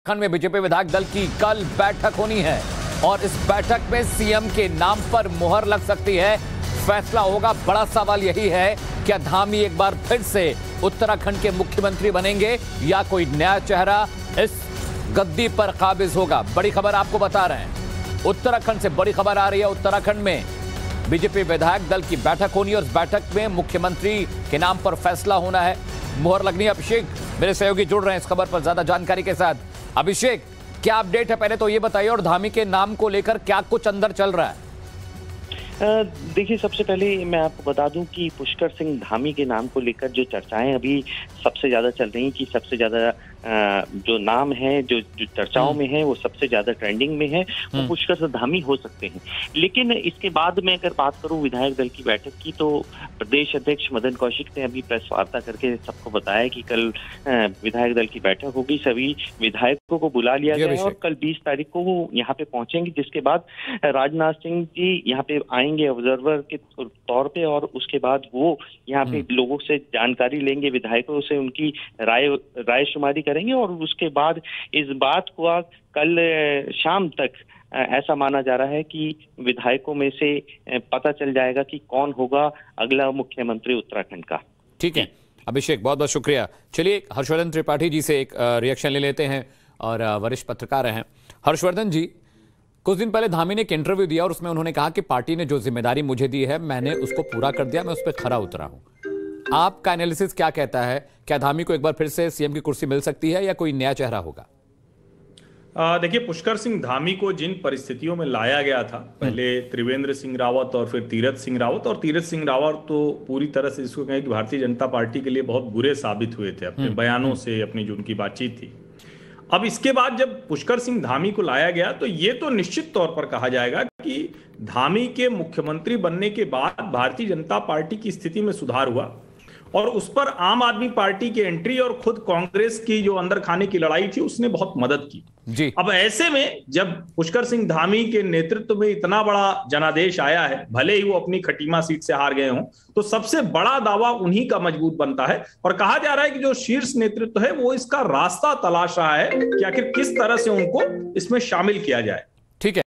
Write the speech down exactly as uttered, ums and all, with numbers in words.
उत्तराखंड में बीजेपी विधायक दल की कल बैठक होनी है और इस बैठक में सीएम के नाम पर मुहर लग सकती है। फैसला होगा। बड़ा सवाल यही है, क्या धामी एक बार फिर से उत्तराखंड के मुख्यमंत्री बनेंगे या कोई नया चेहरा इस गद्दी पर काबिज होगा। बड़ी खबर आपको बता रहे हैं, उत्तराखंड से बड़ी खबर आ रही है। उत्तराखंड में बीजेपी विधायक दल की बैठक होनी है और इस बैठक में मुख्यमंत्री के नाम पर फैसला होना है, मुहर लगनी है। अभिषेक मेरे सहयोगी जुड़ रहे हैं इस खबर पर ज्यादा जानकारी के साथ। अभिषेक, क्या अपडेट है, पहले तो ये बताइए, और धामी के नाम को लेकर क्या कुछ अंदर चल रहा है? देखिए, सबसे पहले मैं आपको बता दूं कि पुष्कर सिंह धामी के नाम को लेकर जो चर्चाएं अभी सबसे ज्यादा चल रही हैं कि सबसे ज्यादा जो नाम है जो जो चर्चाओं में है वो सबसे ज्यादा ट्रेंडिंग में है, वो पुष्कर सिंह धामी हो सकते हैं। लेकिन इसके बाद मैं अगर बात करूं विधायक दल की बैठक की, तो प्रदेश अध्यक्ष मदन कौशिक ने अभी प्रेस वार्ता करके सबको बताया कि कल विधायक दल की बैठक होगी, सभी विधायकों को बुला लिया गया है और कल बीस तारीख को वो यहाँ पे पहुंचेंगे, जिसके बाद राजनाथ सिंह जी यहाँ पे आएंगे ऑब्जर्वर के तौर पे और उसके बाद वो यहाँ पे लोगों से जानकारी लेंगे, विधायकों से उनकी राय राय शुमारी करेंगे और उसके बाद इस बात को कल शाम तक ऐसा माना जा रहा है कि विधायकों में से पता चल जाएगा कि कौन होगा अगला मुख्यमंत्री उत्तराखंड का। ठीक है अभिषेक, बहुत बहुत शुक्रिया। चलिए हर्षवर्धन त्रिपाठी जी से एक रिएक्शन ले लेते हैं और वरिष्ठ पत्रकार हैं। हर्षवर्धन जी, कुछ दिन पहले धामी ने एक इंटरव्यू दिया और उसमें उन्होंने कहा कि पार्टी ने जो जिम्मेदारी मुझे दी है मैंने उसको पूरा कर दिया, मैं उस पर खरा उतरा हूं। आपका एनालिसिस क्या कहता है, क्या धामी को एक बार फिर से सीएम की कुर्सी मिल सकती है या कोई नया चेहरा होगा? देखिए, पुष्कर सिंह धामी को जिन परिस्थितियों में लाया गया था, पहले त्रिवेंद्र सिंह रावत और फिर तीरथ सिंह रावत, और तीरथ सिंह रावत तो पूरी तरह से इसको कहें कि भारतीय जनता पार्टी के लिए बहुत बुरे साबित हुए थे अपने बयानों से, अपनी जो उनकी बातचीत थी। अब इसके बाद जब पुष्कर सिंह धामी को लाया गया तो ये तो निश्चित तौर पर कहा जाएगा कि धामी के मुख्यमंत्री बनने के बाद भारतीय जनता पार्टी की स्थिति में सुधार हुआ और उस पर आम आदमी पार्टी की एंट्री और खुद कांग्रेस की जो अंदर खाने की लड़ाई थी उसने बहुत मदद की जी। अब ऐसे में जब पुष्कर सिंह धामी के नेतृत्व में इतना बड़ा जनादेश आया है, भले ही वो अपनी खटीमा सीट से हार गए हों, तो सबसे बड़ा दावा उन्हीं का मजबूत बनता है और कहा जा रहा है कि जो शीर्ष नेतृत्व है वो इसका रास्ता तलाश रहा है कि आखिर किस तरह से उनको इसमें शामिल किया जाए। ठीक है।